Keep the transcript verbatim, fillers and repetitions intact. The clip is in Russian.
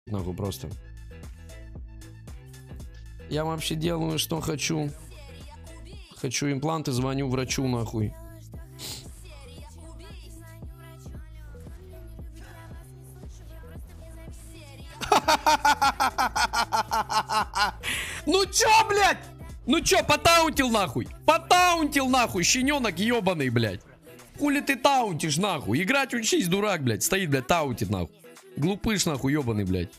Нахуй просто. Я вообще делаю, что хочу. Хочу импланты, звоню врачу, нахуй. Ну чё, блядь? Ну чё, потаунтил нахуй? Потаунтил нахуй, щененок ебаный, блядь. Хули ты таунтишь нахуй? Играть учись, дурак, блядь. Стоит, блядь, таунтит нахуй. Глупыш нахуй ебаный, блядь.